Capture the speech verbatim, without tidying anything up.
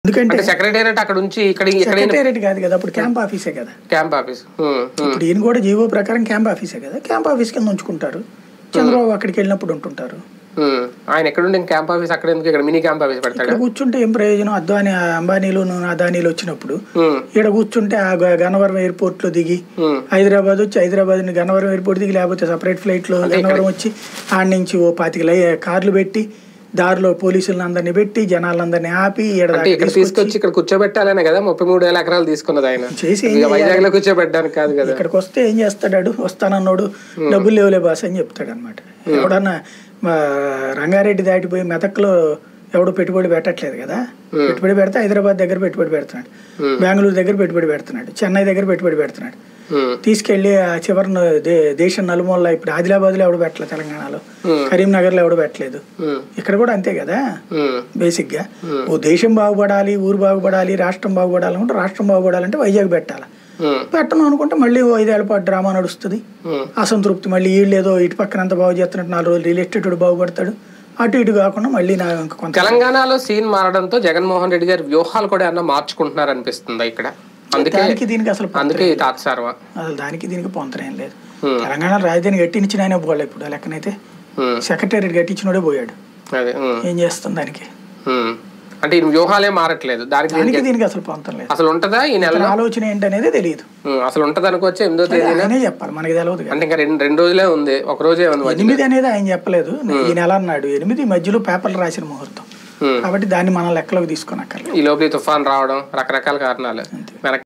ఎందుకంటే సెక్రటేరియట్ అక్కడ నుంచి ఇక్కడ సెక్రటేరియట్ కాదు కదా, అప్పుడు క్యాంప్ ఆఫీసే కదా. క్యాంప్ ఆఫీస్ ఇప్పుడు ఈయన కూడా జీవో ప్రకారం క్యాంప్ ఆఫీసే కదా, క్యాంప్ ఆఫీస్ కింద ఉంచుకుంటారు. చంద్రబాబు అక్కడికి వెళ్ళినప్పుడు ఉంటుంటారు. ఆయన ఎక్కడుండి క్యాంప్ ఆఫీస్ అక్కడ ఎందుకు ఇక్కడ మినీ క్యాంప్ ఆఫీస్ పెడతాడు? ఇక్కడ కూర్చుంటే ఏం ప్రయోజనం? అద్వాని అంబానీలు అదానీలు వచ్చినప్పుడు ఇక్కడ కూర్చుంటే ఆ గన్నవరం ఎయిర్పోర్ట్ లో దిగి హైదరాబాద్ వచ్చి హైదరాబాద్ గన్నవరం ఎయిర్పోర్ట్ దిగి లేకపోతే సపరేట్ ఫ్లైట్ లో గన్నవరం వచ్చి ఆడ నుంచి ఓ పాతిక కార్లు పెట్టి దారిలో పోలీసులను అందరినీ పెట్టి జనాలందరినీ ఆపి తీసుకొచ్చి ఇక్కడ కూర్చోబెట్టాలనే కదా ముప్పై మూడు వేల ఎకరాలు తీసుకున్నది ఆయన. చేసి వైజాగ్ లో కూర్చోబెట్టడానికి కాదు కదా. ఇక్కడికి వస్తే ఏం చేస్తాడు? వస్తానన్నాడు, డబ్బులు లేవులే బాస్ అని చెప్తాడు అనమాట. ఎవడన్నా రంగారెడ్డి దాటిపోయి మెదక్లో ఎవడు పెట్టుబడి పెట్టట్లేదు కదా. పెట్టుబడి పెడితే హైదరాబాద్ దగ్గర పెట్టుబడి పెడుతున్నాడు, బెంగళూరు దగ్గర పెట్టుబడి పెడుతున్నాడు, చెన్నై దగ్గర పెట్టుబడి పెడుతున్నాడు. తీసుకెళ్లి ఆ చివరిన దేశం నలుమూల ఇప్పుడు ఆదిలాబాద్ లో ఎవడు పెట్టలేదు, తెలంగాణలో కరీంనగర్ లో ఎవడు పెట్టలేదు. ఇక్కడ కూడా అంతే కదా. బేసిక్ గా ఓ దేశం బాగుపడాలి, ఊరు బాగుపడాలి, రాష్ట్రం బాగుపడాలి అనుకుంటే రాష్ట్రం బాగుపడాలంటే వైజాగ్ పెట్టాలి. పెట్టను అనుకుంటే మళ్ళీ ఓ ఐదేళ్ల పాటు డ్రామా నడుస్తుంది, అసంతృప్తి. మళ్ళీ వీళ్ళు ఏదో ఇటు పక్కన అంతా బాగు చేస్తున్నట్టు నాలుగు రోజులు రియల్ ఎస్టేట్ బాగుపడతాడు, అటు ఇటు కాకుండా మళ్ళీ నా కొంత తెలంగాణలో సీన్ మారడంతో జగన్మోహన్ రెడ్డి గారి వ్యూహాలు కూడా ఏమన్నా మార్చుకుంటున్నారు అనిపిస్తుంది ఇక్కడ. దానికి దీనికి అసలు అందుకే అసలు దానికి దీనికి పొంతనేం లేదు. తెలంగాణ రాజధాని కట్టించిన ఆయన పోలే. ఇప్పుడు లెక్కనైతే సెక్రటేరియట్ కట్టించినోడే పోయాడు. ఏం చేస్తుంది దానికి? అంటే ఈ వ్యూహాలే మారట్లేదు, దానికి దీనికి అసలు పొంతం లేదు. అసలు ఉంటదా ఈ నెల ఆలోచన ఏంటనేది తెలియదు. అసలు ఉంటది అనుకోవచ్చు. ఎనిమిదో తేదీ చెప్పాలి, మనకి తెలియదు. అంటే ఇంకా రెండు రెండు రోజులే ఉంది, ఒక రోజే ఉంది. ఎనిమిది అనేది ఆయన చెప్పలేదు, ఈ నెల అన్నాడు. ఎనిమిది మధ్యలో పేపర్లు రాసిన ముహూర్తం కాబట్టి దాన్ని మనం లెక్కలోకి తీసుకున్నక్కర్లేదు. ఈ లోపల తుఫాన్ రావడం రకరకాల కారణాలు.